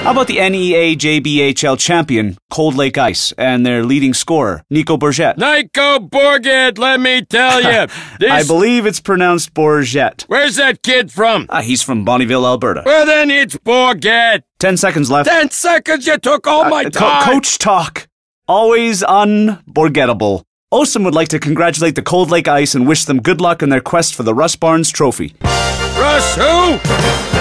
How about the NEA JBHL champion, Cold Lake Ice, and their leading scorer, Nico Bourget? Nico Bourget, let me tell you. I believe it's pronounced Bourget. Where's that kid from? He's from Bonnyville, Alberta. Well, then it's Bourget. 10 seconds left. 10 seconds, you took all my time. Coach talk. Always unforgettable. Osum would like to congratulate the Cold Lake Ice and wish them good luck in their quest for the Russ Barnes Trophy. Russ who?